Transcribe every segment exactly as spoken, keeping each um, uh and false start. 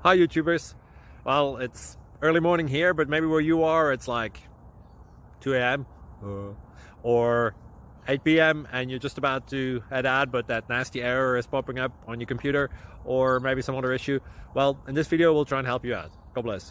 Hi YouTubers. Well, it's early morning here, but maybe where you are it's like two A M uh, or eight P M and you're just about to head out, but that nasty error is popping up on your computer, or maybe some other issue. Well, in this video we'll try and help you out. God bless.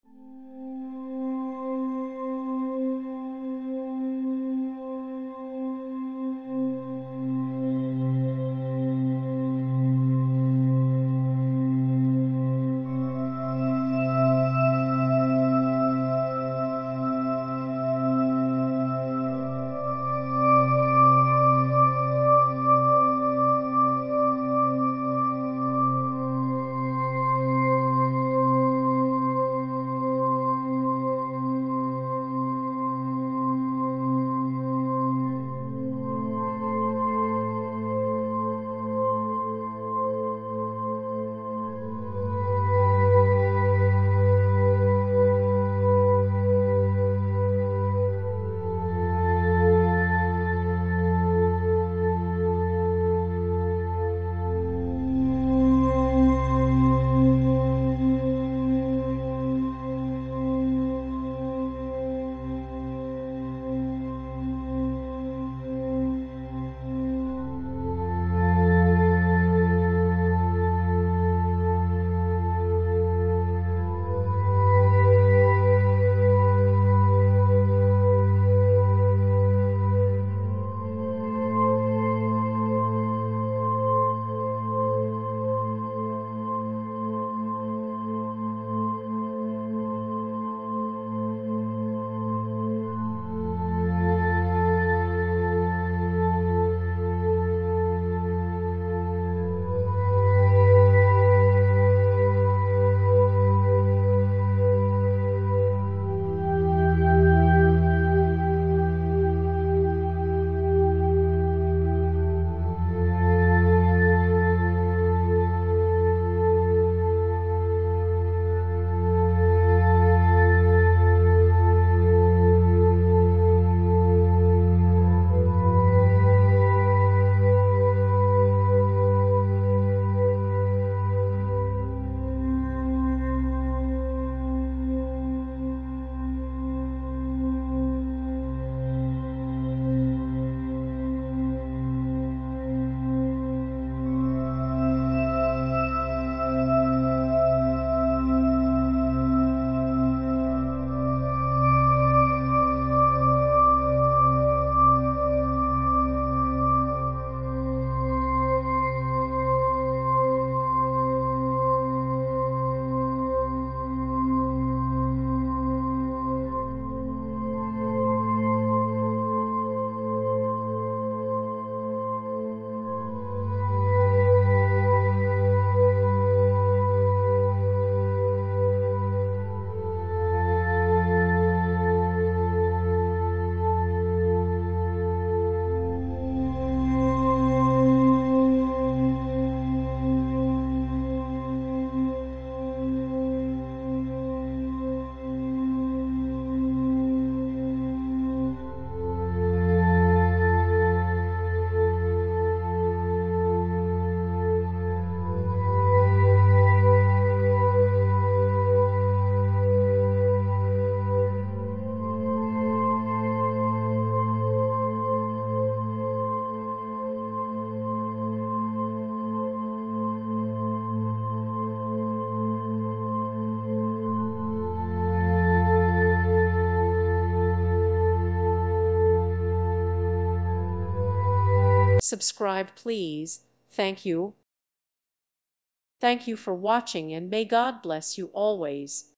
Subscribe, please. Thank you. Thank you for watching, and may God bless you always.